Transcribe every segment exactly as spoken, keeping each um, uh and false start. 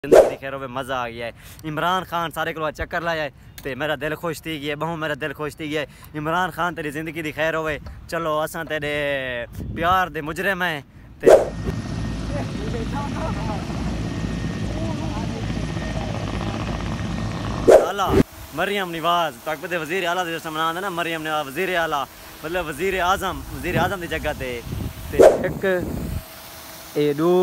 जिंदगी खैर होवे मज़ा आ गया है। इमरान खान सारे को चक्कर लाया है तो मेरा दिल खुश थी गया, बहु मेरा दिल खुश थी गया। इमरान खान तेरी जिंदगी दी खैर होवे। चलो असां तेरे प्यार दे मुजरिम हैं ते आला मरियम नवाज तक पते वजीर आला दे जिसम नाम है ना मरियम नवाज वजीर आला मतलब वजीर आजम वजीर आजम की जगह ते एक ए दो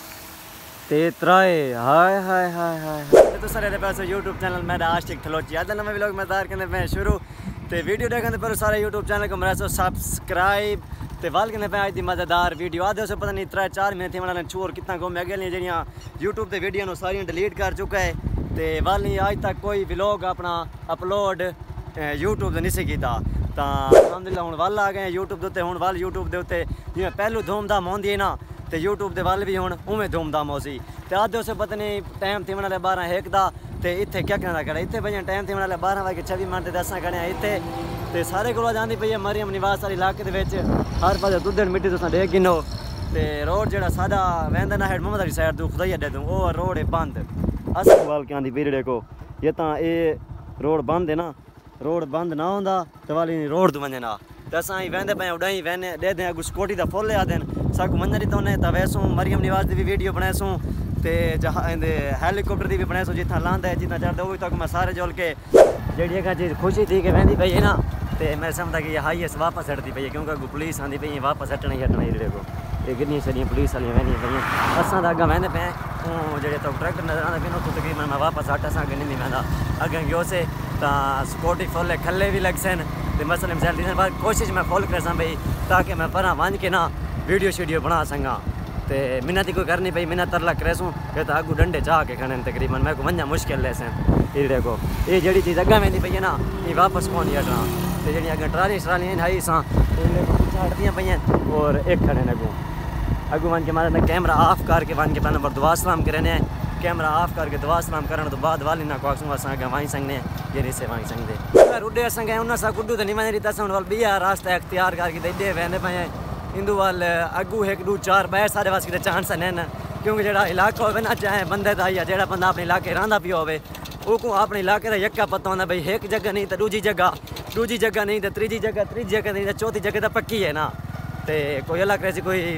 ते त्राए हाय हाय हाय हाय तो सारे पैसे यूट्यूब चैनल मेरा आशिक थलोची आज नवे व्लॉग मज़दार करने पे शुरू ते वीडियो देखने पर सारे यूट्यूब चैनल को मेरा सब्सक्राइब ते वाल करने पे आज दी मज़ेदार वीडियो आधे से पता नहीं त्रै चार महीने थी वाला चोर कितना घूम गया जड़ियाँ यूट्यूब ते वीडियो नो सारियां डिलीट कर चुका है ते वाल नहीं आज तक कोई व्लॉग अपना अपलोड यूट्यूब ते नहीं किया तो अलहमदुलिल्लाह हुण वाल आ गए यूट्यूब के उत्ते हुण वाल यूट्यूब के उत्ते जिवें पहलू धूमधाम होंदी है ना तो यूट्यूब के वाल भी हुण उवें धूमधाम हो सी तो अद्धे उस पता नहीं टाइम थी वाले बारह एक दा ते इत्थे क्या कहना खड़ा इत्थे भैया टाइम थी वाले बारह बजे छब्बी मिनट ते असां खड़े इत्थे ते सारे कोल जांदी पई है मरियम नवाज वाले इलाके दे विच हर पासे दुद्ध मिट्टी तुसां देख गिनो ते रोड जेड़ा सादा वेंदा ना हेड मोहम्मद अली साइड तू खुदाई अड्डे तू ओ रोड है बंद अस वाल के आंदी पीरियड को ये तां ए रोड बंद है ना रोड बंद ना होंदा तो वाली रोड तू वंजना तो असां ही वेंदे पे उड़ाई वेने दे दे अगु स्कूटी दा फुल आ देन साकू मंजर ही तो ने ता वैसू मरियम नवाज दी भी वीडियो बनाएसू ते जहां हेलीकॉप्टर दी भी बनाएसू जिथा लांदा है जितना चढ़दा वो तक मैं सारे जोल के जेड़ी एक चीज़ खुशी थी कि वेंदी पई है ना ते मैं समझदा कि हाईएस्ट वापस हटदी पई है क्योंकि अगु पुलिस आंदी पई वापस हटना ही हटना ही देखो ये कितनी सारियां पुलिस वाली वेंदी पई असां दा अग्गा वेंदे पे जेड़े तो ट्रैक्टर नजर आंदा कि तो तकरीबन मैं वापस हट असां के नहीं वेंदा अग्गा गयो से ता स्कूटी फुल खल्ले भी लग सन ते मसले मसाइल दिन बाद कोशिश मैं फुल कर सा भाई ताकि मैं परा वन के ना वीडियो शीडियो बना सका तो मिन्नत कोई करनी पई मिन्नत तरला करेसूँ ये तो अगू डंडे चाह के खड़े तकरीबन मैं को वंजा मुश्किल ले सन ये देखो ये जड़ी चीज़ अग्गा वेंदी पई है ना ये वापस कौन हटना तो जी अगर ट्राली श्रालियाँ हाई सा हटदियाँ पे और एक खड़े अगू अगू वन के मारे कैमरा ऑफ करके वन के पहले नंबर दुआ सलाम करें कैमरा ऑफ करके दुआ सलाम करने तो बाद वाली ना को अस वहीं सकने ये नहीं से वहीं सकते रुडे अस गए उन्हें सा गुड्डू तो नहीं वही रीता वाल बिया रास्ता अख्तियार करके एडे वेंदे पे इंदू वाल अगू एक दू चार बै सारे वास कि चांस न क्योंकि जो इलाका हो ना चाहे बंदे का या जो बंदा अपने इलाके रहा भी हो को अपने इलाके का यक्का पता होंगे भाई एक जगह नहीं तो दूजी जगह दूजी जगह नहीं तो तीजी जगह तीजी जगह नहीं तो चौथी जगह तो पक्की है ना तो कोई अलग करे कोई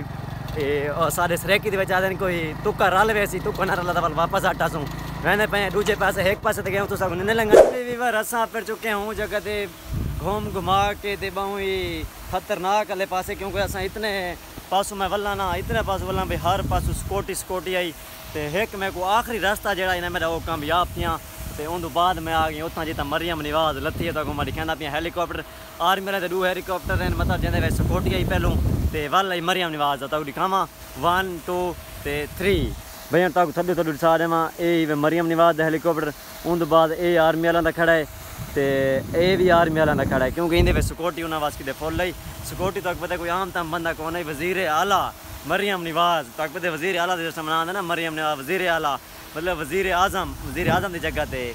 सारे सरेकी के आ कोई तुक्का रल वैसी तुक्का ना रला वाल वापस आटा सूँ रहने पे दूजे पास एक पास तो गए तो सब नहीं लंगा असा फिर चुके हूँ जगह ते घूम घुमा के ते बहु ही खतरनाक वाले पासे क्योंकि असा इतने पासों मैं वल्ला ना इतने पास वल्ला भाई हर पासों स्कूटी स्कूटी आई तो एक मैं को आखिरी रास्ता जरा इन्हें मेरा वो कामयाब थियाँ तो उन बाद मैं आ गई उतना जितना मरियम नवाज लत्ती तो घुमा दिखाना पिया हेलीकॉप्टर आर्मी वाले दो हेलीकॉप्टर हैं मतलब जिन्हें वे स्कूटी आई पहलू तो वल आई मरियम नवाज तक दिखावा वन टू तो थ्री भैया तक थोड़े थोड़े दिखा देव ये मरियम नवाज हेलीकॉप्टर उन बाद ये आर्मी वालों का खड़ा है तो ये भी आर्मी वालों का खड़ा है क्योंकि इन्हें सिक्योरिटी उन्होंने वास कि फुल लाई सिक्योरिटी तक पता कोई आम तम बंदा कौन है वजीर आला मरियम नवाज तक पता वजीर आला जिस नाम है ना मरियम नवाज वजीर आला मतलब वजीर आजम वजीर आजम की जगह ते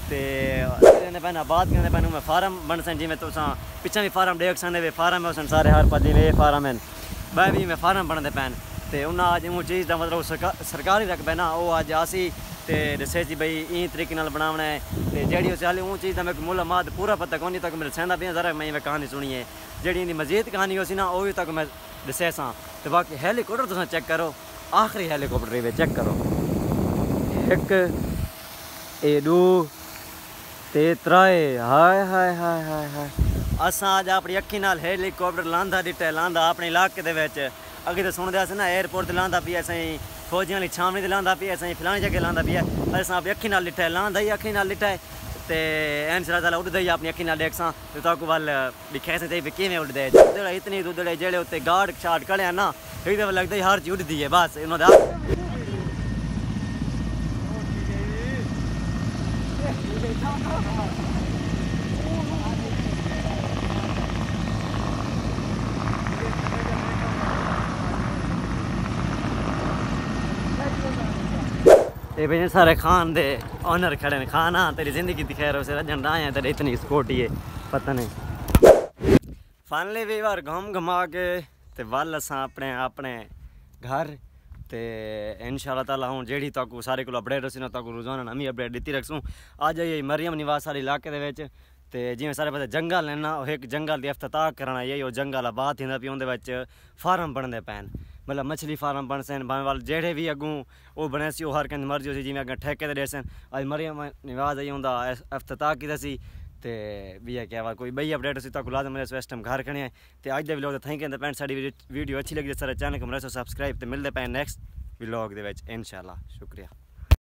पहना बात करने पैन मैं फार्म बन सन जिमें तुस पिछा भी फार्म देख सकते फार्म है सारे हर पास जिमें ये फार्म है वह भी मैं फार्म बनते पैन तो उन्हें अज वो चीज़ का मतलब सरकार सरकारी रख पैना वो अज आसी तो दसे जी बई ई तरीके बनाना है तो जी उस हाली वो चीज़ का मैं मुलामात पूरा पता कौन तक मेरे सहना पे जरा मैं कहानी सुनी है जी मजीद कहानी हो सी ना वो भी तक मैं दसे सा तो बाकी हेलीकॉप्टर तुम चेक करो आखिरी हेलीकॉप्टर चेक करो एक ए दो ते त्राए हाय हाय हाय हाय हाय असां अज अपनी अखी नाल हेलीकॉप्टर लांदा दिता लांदा अपने इलाके दे विच अगे तो सुनते अस ना एयरपोर्ट से लांदा पिया असें फौजियां वाली छावनी से लांदा पिया असें फलानी जगह लांदा पिया असां अपनी अखी नाल लिटा लांदा ही अखी नाल लिटा ते एन सरा ताला उड़दा ही अपनी अखी नाल देख सा तो ताकू वाल दिखा सकते किवें उड़दे दुद्धड़े इतनी दुद्धड़े जेड़े उत्ते गार्ड शार्ड खड़े ना एकदम लगदा ही हर चीज उड़दी है बस उन्होंने ये भैया सारे खान दे ऑनर खड़े ने खाना तेरी जिंदगी दिखा रहे उसे रजन आए तेरे इतनी स्कूटी है पता नहीं फाइनली भी बार घूम घुमा के ते वल असा अपने अपने घर ते इंशाअल्लाह ताला हूँ जेड़ी तक सारे को अपडेट रसी ना तक रोजाना नवी अपडेट दी रखसूँ। अज आई मरियम निवास सारे इलाके दे विच ते जिवें सारे पता जंगल है ना, एक जंगल की अफ्ताह करना आई जंगल आबाद थी पी उहदे फार्म बनते पैन, मतलब मछली फार्म बन सन बन वाले जेड़े भी अगूँ वो बने सी हर कंहिंजी मर्जी हो जिवें अगर ठेके ते ॾे सन। अज मरियम निवास आई उनका अफ्ताह कीता सी ते भी है क्या कोई बई अपडेट सी तक लाजम मेरे इस टाइम घर खड़े तो अज दे व्लॉग थैंक यू पैंट साड़ी वीडियो अच्छी लगी सारे चैनल को मेरे सब्सक्राइब तो मिलते पैन नैक्सट व्लॉग दे विच इंशाअल्लाह। शुक्रिया।